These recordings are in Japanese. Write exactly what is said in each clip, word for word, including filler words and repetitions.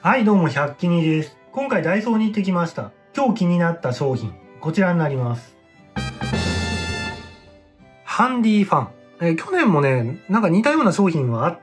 はい、どうも、百均です。今回ダイソーに行ってきました。今日気になった商品、こちらになります。ハンディファン。えー、去年もね、なんか似たような商品はあって、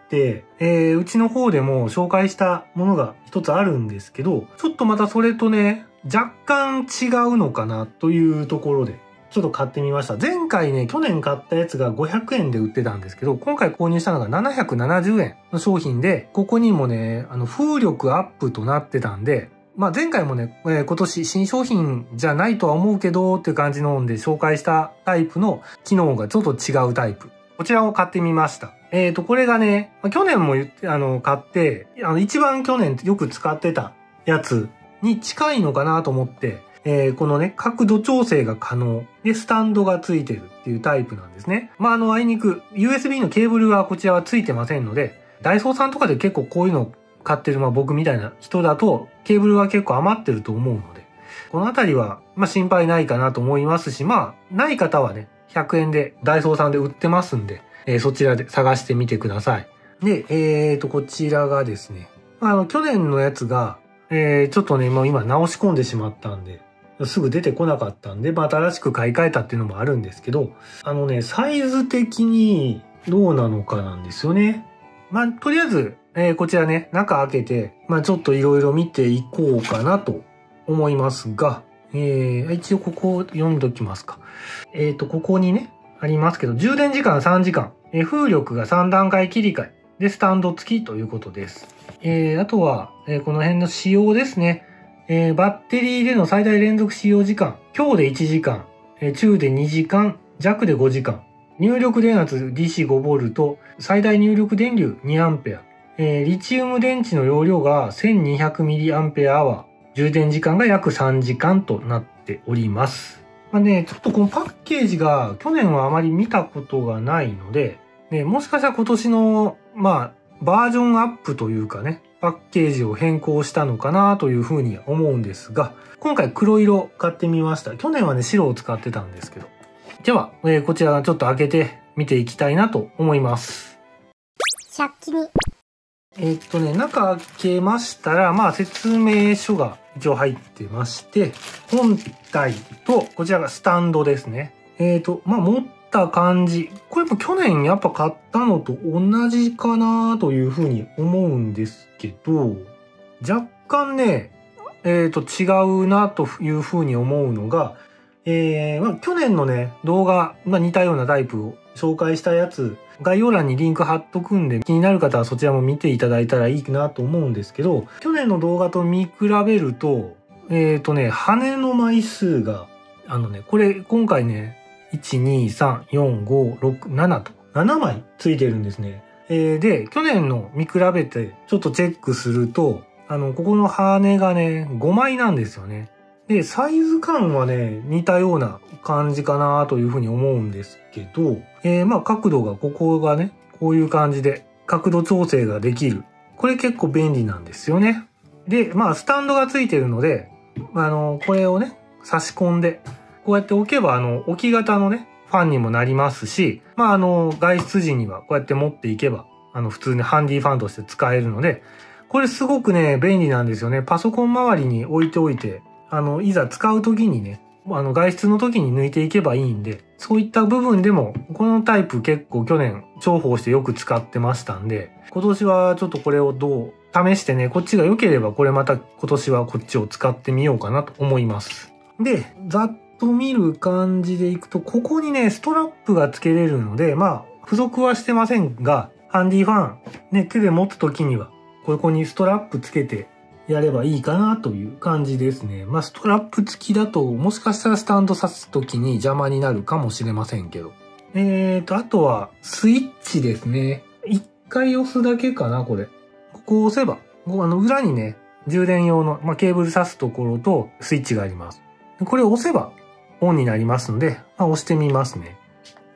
えー、うちの方でも紹介したものが一つあるんですけど、ちょっとまたそれとね、若干違うのかなというところで、ちょっと買ってみました。前回ね、去年買ったやつがごひゃくえんで売ってたんですけど、今回購入したのがななひゃくななじゅうえんの商品で、ここにもね、あの、風力アップとなってたんで、まあ前回もね、えー、今年新商品じゃないとは思うけどっていう感じので紹介したタイプの機能がちょっと違うタイプ。こちらを買ってみました。えっと、これがね、去年も言って、あの、買って、あの、一番去年よく使ってたやつに近いのかなと思って、えー、このね、角度調整が可能で、スタンドがついてるっていうタイプなんですね。まあ、あの、あいにく、ユーエスビー のケーブルはこちらはついてませんので、ダイソーさんとかで結構こういうの買ってる、まあ僕みたいな人だと、ケーブルは結構余ってると思うので、このあたりは、まあ心配ないかなと思いますし、まあ、ない方はね、ひゃくえんでダイソーさんで売ってますんで、えー、そちらで探してみてください。で、えーと、こちらがですね、あの、去年のやつが、えー、ちょっとね、もう今直し込んでしまったんで、すぐ出てこなかったんで、まあ新しく買い替えたっていうのもあるんですけど、あのね、サイズ的にどうなのかなんですよね。まあ、とりあえず、えー、こちらね、中開けて、まあちょっといろいろ見ていこうかなと思いますが、えー、一応ここを読んどきますか。えっと、ここにね、ありますけど、充電時間さんじかん、えー、風力がさん段階切り替え、で、スタンド付きということです。えー、あとは、えー、この辺の仕様ですね。えー、バッテリーでの最大連続使用時間、強でいちじかん、えー、中でにじかん、弱でごじかん。入力電圧 ディーシーごボルト、最大入力電流 にアンペア。えー、リチウム電池の容量が せんにひゃくミリアンペアアワー。充電時間が約さんじかんとなっております。まあね、ちょっとこのパッケージが去年はあまり見たことがないので、ね、もしかしたら今年の、まあ、バージョンアップというかね、パッケージを変更したのかなというふうに思うんですが、今回黒色買ってみました。去年はね、白を使ってたんですけど。では、えー、こちらちょっと開けて見ていきたいなと思います。 ひゃく均に。 えー、っとね、中開けましたら、まあ説明書が一応入ってまして、本体と、こちらがスタンドですね。えー、っと、まあ持った感じ。これも去年やっぱ買ったのと同じかなというふうに思うんですけど、若干ね、えー、っと違うなというふうに思うのが、えー、まあ去年のね、動画、まあ似たようなタイプを紹介したやつ、概要欄にリンク貼っとくんで、気になる方はそちらも見ていただいたらいいなと思うんですけど、去年の動画と見比べると、えっとね、羽の枚数が、あのね、これ今回ね、いち、に、さん、よん、ご、ろく、ななと、ななまいついてるんですね。えー、で、去年の見比べてちょっとチェックすると、あの、ここの羽がね、ごまいなんですよね。で、サイズ感はね、似たような感じかなというふうに思うんですけど、えー、まあ角度が、ここがね、こういう感じで角度調整ができる。これ結構便利なんですよね。で、まあスタンドがついてるので、あの、これをね、差し込んで、こうやって置けば、あの、置き型のね、ファンにもなりますし、まああの、外出時にはこうやって持っていけば、あの、普通にハンディファンとして使えるので、これすごくね、便利なんですよね。パソコン周りに置いておいて、あの、いざ使うときにね、あの、外出の時に抜いていけばいいんで、そういった部分でも、このタイプ結構去年重宝してよく使ってましたんで、今年はちょっとこれをどう試してね、こっちが良ければこれまた今年はこっちを使ってみようかなと思います。で、ざっと見る感じでいくと、ここにね、ストラップが付けれるので、まあ、付属はしてませんが、ハンディファン、ね、手で持つ時には、ここにストラップ付けて、やればいいかなという感じですね。まあ、ストラップ付きだと、もしかしたらスタンド挿すときに邪魔になるかもしれませんけど。えーと、あとは、スイッチですね。一回押すだけかな、これ。ここを押せば、ここあの裏にね、充電用の、まあ、ケーブル挿すところとスイッチがあります。これを押せば、オンになりますので、まあ、押してみますね。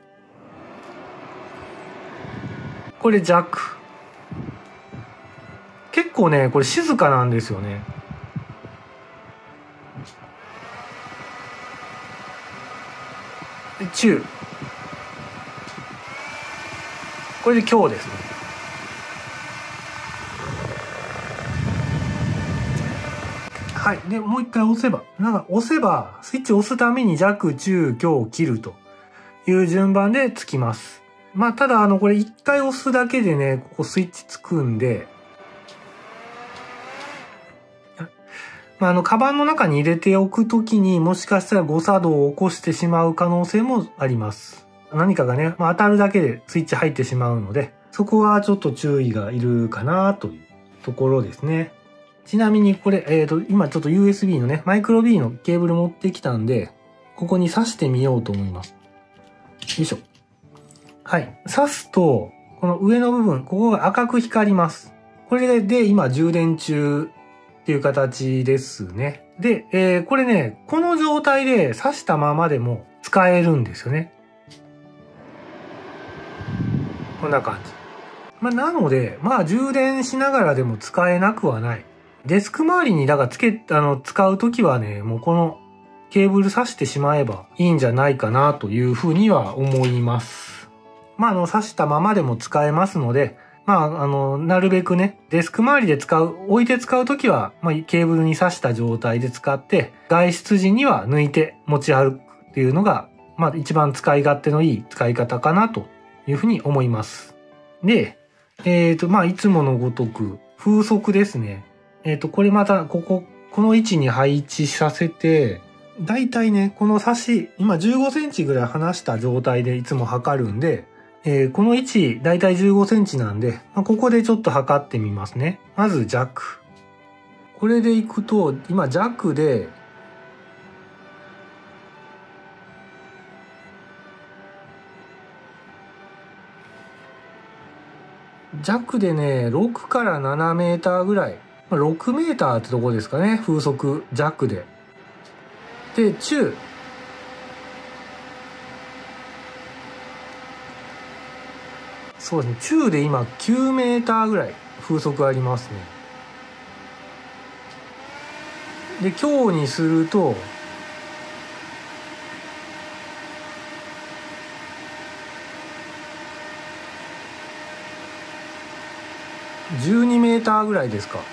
これ弱。結構ね、これ静かなんですよね。で、中。これで強ですね。 はい。で、もう一回押せば、なんか押せば、スイッチを押すために弱、中、強、切るという順番でつきます。まあ、ただ、あの、これ一回押すだけでね、ここスイッチつくんで、まあ、あの、カバンの中に入れておくときにもしかしたら誤作動を起こしてしまう可能性もあります。何かがね、まあ、当たるだけでスイッチ入ってしまうので、そこはちょっと注意がいるかなというところですね。ちなみにこれ、えっと、今ちょっと ユーエスビー のね、マイクロ B のケーブル持ってきたんで、ここに挿してみようと思います。よいしょ。はい。挿すと、この上の部分、ここが赤く光ります。これで今充電中っていう形ですね。で、えー、これね、この状態で挿したままでも使えるんですよね。こんな感じ。まあ、なので、まあ、充電しながらでも使えなくはない。デスク周りに、だからつけ、あの、使うときはね、もうこのケーブル挿してしまえばいいんじゃないかなというふうには思います。まあ、あの、挿したままでも使えますので、まあ、あの、なるべくね、デスク周りで使う、置いて使うときは、まあ、ケーブルに挿した状態で使って、外出時には抜いて持ち歩くっていうのが、まあ、一番使い勝手のいい使い方かなというふうに思います。で、えっと、まあ、いつものごとく、風速ですね。えっと、これまた、ここ、この位置に配置させて、だいたいね、この差し、今じゅうごセンチぐらい離した状態でいつも測るんで、えー、この位置、だいたいじゅうごセンチなんで、まあ、ここでちょっと測ってみますね。まず弱。これでいくと、今弱で、弱でね、ろくからななメーターぐらい。ろくメーターってとこですかね、風速弱で。で、中。そうですね、中で今きゅうメーターぐらい風速ありますね。で、強にすると、じゅうにメーターぐらいですか。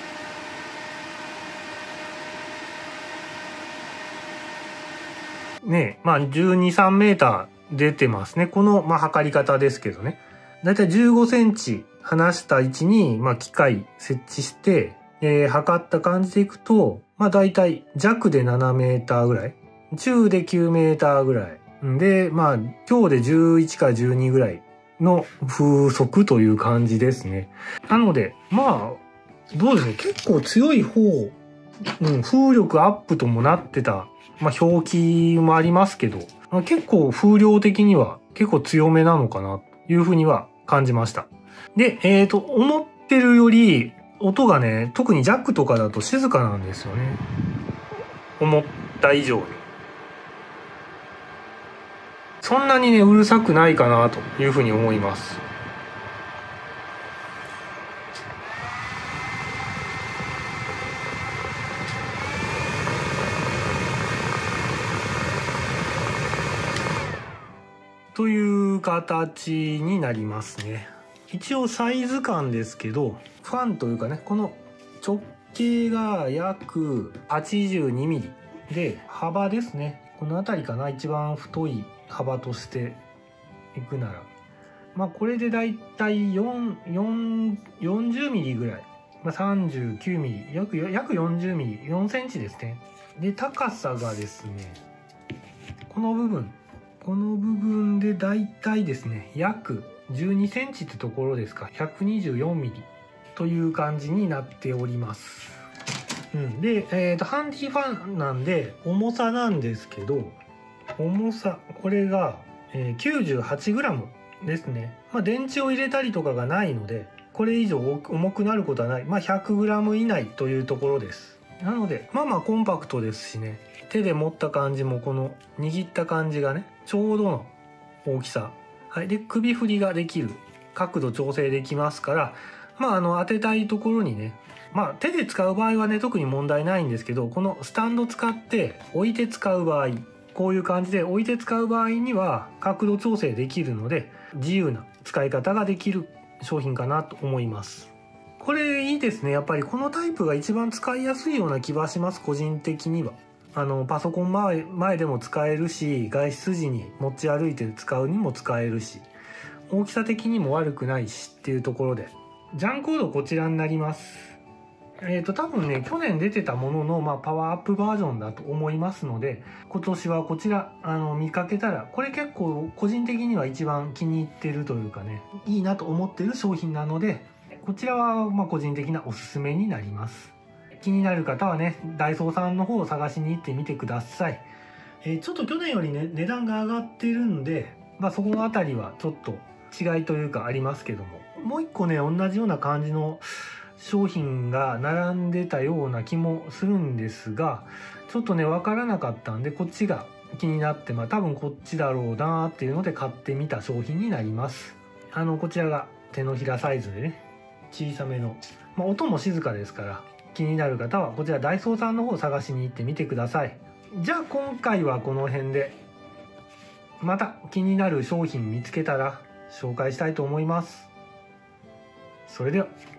ねえ、まあじゅうに、さんメーター出てますね。この、まあ、測り方ですけどね。だいたいじゅうごセンチ離した位置に、まあ、機械設置して、えー、測った感じでいくと、まあ、だいたい弱でななメーターぐらい。中できゅうメーターぐらい。で、まあ、強でじゅういちからじゅうにぐらいの風速という感じですね。なので、まあ、どうですね。結構強い方、うん、風力アップともなってた。まあ、表記もありますけど、結構風量的には結構強めなのかなというふうには感じました。で、えっと、思ってるより音がね、特にジャックとかだと静かなんですよね。思った以上に。そんなにね、うるさくないかなというふうに思います。という形になりますね。一応サイズ感ですけど、ファンというかね、この直径が約 はちじゅうにミリ で、幅ですね。この辺りかな、一番太い幅としていくなら。まあこれでだいたいよん、よん、よんじゅうミリぐらい。まあ、さんじゅうきゅうミリ、約、約よんじゅうミリ、よんセンチですね。で、高さがですね、この部分。この部分でだいたいですね、約じゅうにセンチってところですか、ひゃくにじゅうよんミリという感じになっております。うん、で、えーと、ハンディファンなんで、重さなんですけど、重さ、これが、えー、きゅうじゅうはちグラム ですね。まあ、電池を入れたりとかがないので、これ以上重くなることはない。まあ、ひゃくグラム 以内というところです。なので、まあまあコンパクトですしね。手で持った感じもこの握った感じがね、ちょうどの大きさ。はい。で、首振りができる。角度調整できますから、まああの当てたいところにね、まあ手で使う場合はね、特に問題ないんですけど、このスタンド使って置いて使う場合、こういう感じで置いて使う場合には角度調整できるので、自由な使い方ができる商品かなと思います。 これいいですね。やっぱりこのタイプが一番使いやすいような気はします、個人的には。あの、パソコン前、前でも使えるし、外出時に持ち歩いて使うにも使えるし、大きさ的にも悪くないしっていうところで。ジャンコードこちらになります。えっと、多分ね、去年出てたものの、まあ、パワーアップバージョンだと思いますので、今年はこちら、あの、見かけたら、これ結構個人的には一番気に入ってるというかね、いいなと思ってる商品なので、こちらは、まあ、個人的なおすすめになります。気になる方はね、ダイソーさんの方を探しに行ってみてください。えー、ちょっと去年よりね、値段が上がってるんで、まあ、そこのあたりはちょっと違いというかありますけども、もう一個ね、同じような感じの商品が並んでたような気もするんですが、ちょっとね、わからなかったんで、こっちが気になって、まあ多分こっちだろうなーっていうので買ってみた商品になります。あの、こちらが手のひらサイズでね、小さめの、まあ音も静かですから、気になる方はこちらダイソーさんの方を探しに行ってみてください。じゃあ今回はこの辺で、また気になる商品見つけたら紹介したいと思います。それでは。